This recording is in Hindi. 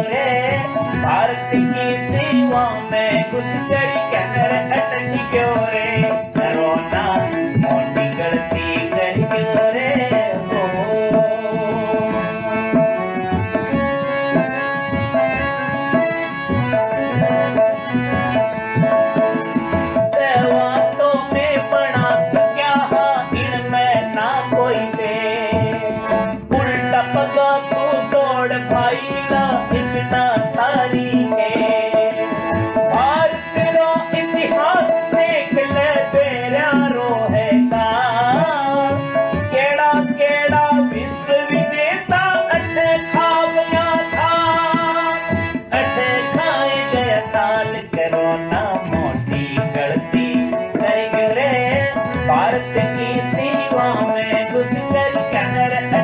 रे भारत की सीमा में घुसकर कहर अटक क्यों रे कोरोना मोटी गलती कर क्यों रे देवातों में बना क्या इनमें ना कोई से उल्टा पगा तू दौड़ भाईला इतना तारी है भारत रो इतिहास देख ले तेरा रोहेगा केड़ा केड़ा विश्व विजेता अठे खा गया था अठे खाए गया साल कोरोना मोटी गलती कर रे भारत की सीमा में घुस कर कहर